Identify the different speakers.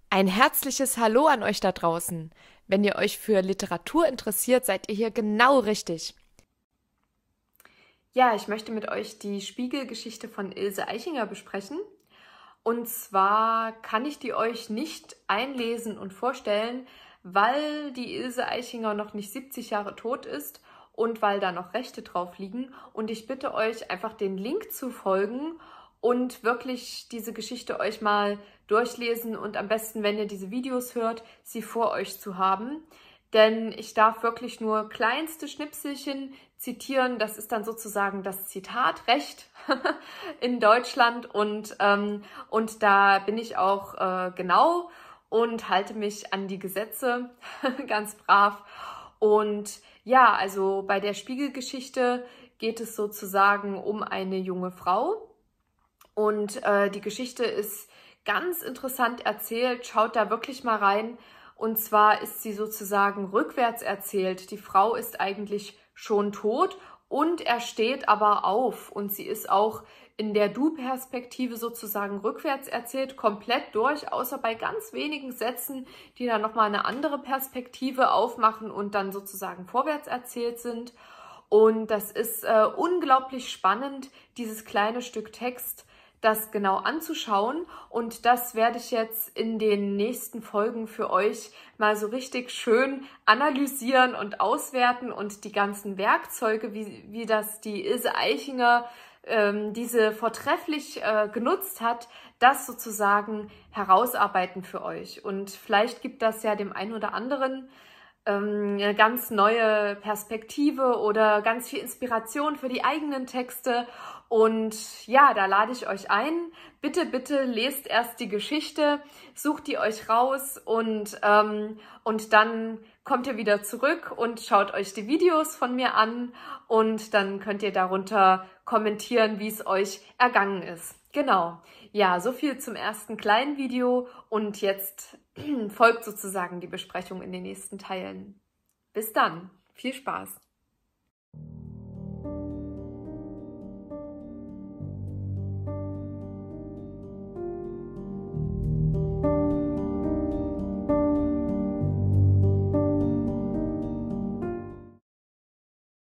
Speaker 1: Ein herzliches Hallo an euch da draußen. Wenn ihr euch für Literatur interessiert, seid ihr hier genau richtig. Ja, ich möchte mit euch die Spiegelgeschichte von Ilse Aichinger besprechen. Und zwar kann ich die euch nicht einlesen und vorstellen, weil die Ilse Aichinger noch nicht 70 Jahre tot ist und weil da noch Rechte drauf liegen. Und ich bitte euch einfach den Link zu folgen und wirklich diese Geschichte euch mal durchlesen und am besten, wenn ihr diese Videos hört, sie vor euch zu haben. Denn ich darf wirklich nur kleinste Schnipselchen zitieren. Das ist dann sozusagen das Zitatrecht in Deutschland und da bin ich auch genau und halte mich an die Gesetze ganz brav. Und ja, also bei der Spiegelgeschichte geht es sozusagen um eine junge Frau und die Geschichte ist ganz interessant erzählt. Schaut da wirklich mal rein. Und zwar ist sie sozusagen rückwärts erzählt. Die Frau ist eigentlich schon tot und er steht aber auf. Und sie ist auch in der Du-Perspektive sozusagen rückwärts erzählt, komplett durch, außer bei ganz wenigen Sätzen, die dann nochmal eine andere Perspektive aufmachen und dann sozusagen vorwärts erzählt sind. Und das ist unglaublich spannend, dieses kleine Stück Text das genau anzuschauen und das werde ich jetzt in den nächsten Folgen für euch mal so richtig schön analysieren und auswerten und die ganzen Werkzeuge, wie das die Ilse Aichinger diese vortrefflich genutzt hat, das sozusagen herausarbeiten für euch. Und vielleicht gibt das ja dem einen oder anderen eine ganz neue Perspektive oder ganz viel Inspiration für die eigenen Texte. Und ja, da lade ich euch ein. Bitte, bitte lest erst die Geschichte, sucht die euch raus und dann kommt ihr wieder zurück und schaut euch die Videos von mir an und dann könnt ihr darunter kommentieren, wie es euch ergangen ist. Genau. Ja, so viel zum ersten kleinen Video und jetzt folgt sozusagen die Besprechung in den nächsten Teilen. Bis dann. Viel Spaß.